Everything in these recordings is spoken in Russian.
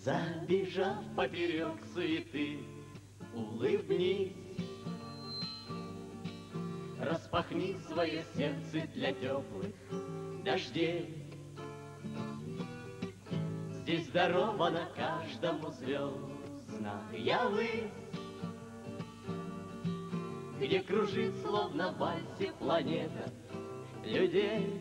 Забежав поперек суеты, улыбнись, распахни свое сердце для теплых дождей. Здесь дарована каждому звездная высь, где кружит, словно в вальсе, планета людей.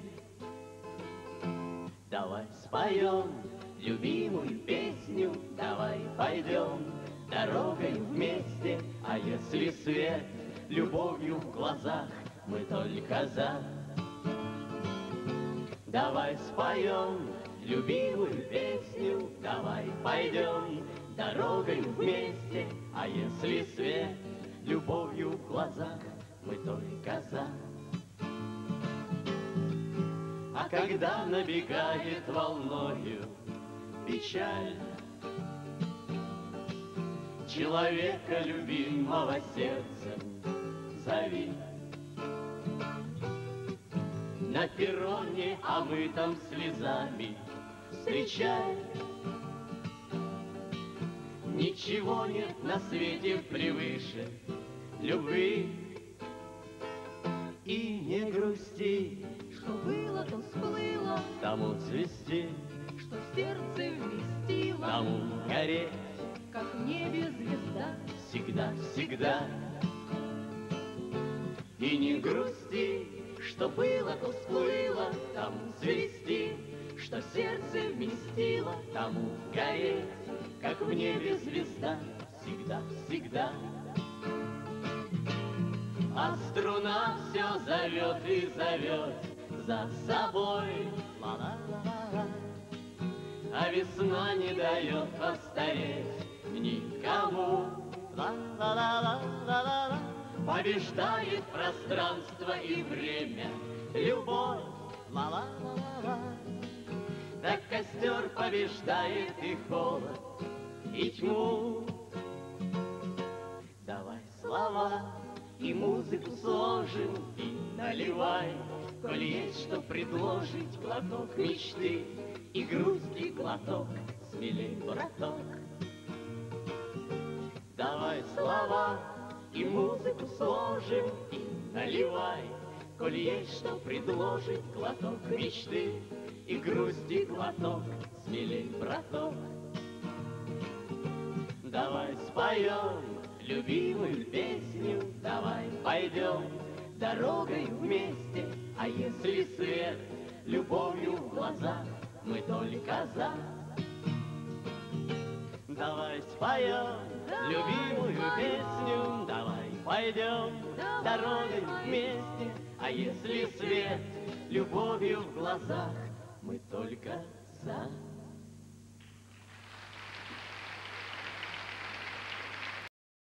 Давай споем любимую песню, давай пойдем дорогой вместе. А если свет любовью в глазах, мы только за. Давай споем любимую песню, давай пойдем дорогой вместе. А если свет любовью в глазах, мы только за. А когда набегает волною печаль, человека любимого сердцем зови. На перроне, омытом слезами, встречай. Ничего нет на свете превыше любви. И не грусти, что было, то всплыло, тому цвести, что в сердце вместило, тому гореть, как в небе звезда. всегда, всегда. И не грусти, что было, то всплыло, тому цвести, что в сердце вместило, тому гореть, как в небе звезда, всегда, всегда. А струна все зовет и зовет за собой, ла-ла-ла-ла. А весна не дает постареть никому, ла-ла-ла-ла-ла-ла. Побеждает пространство и время любовь, ла-ла-ла-ла-ла. Так костер побеждает и холод, и тьму. Давай слова и музыку сложим, и наливай, коль есть что предложить, глоток мечты и грусти глоток, смелей, браток. Давай слова и музыку сложим, и наливай, коль есть что предложить, глоток мечты и грусти глоток, смелей, браток. Давай споем любимую песню, давай пойдем дорогой вместе. А если свет любовью в глазах, мы только за. Давай споем любимую песню, давай пойдем дорогой вместе. А если свет любовью в глазах, мы только за.